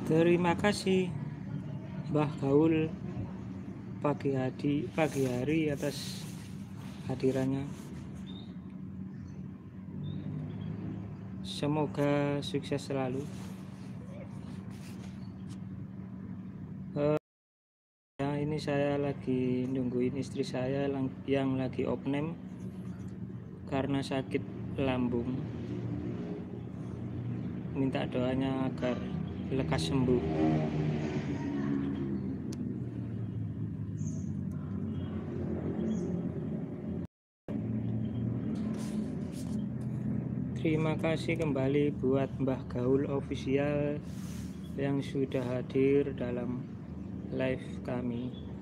Terima kasih Mbah Gaul pagi hari atas hadirannya. Semoga sukses selalu. Ya, ini saya lagi nungguin istri saya yang lagi opname karena sakit lambung. Minta doanya agar lekas sembuh. Terima kasih kembali buat Mbah Gaul Official yang sudah hadir dalam live kami.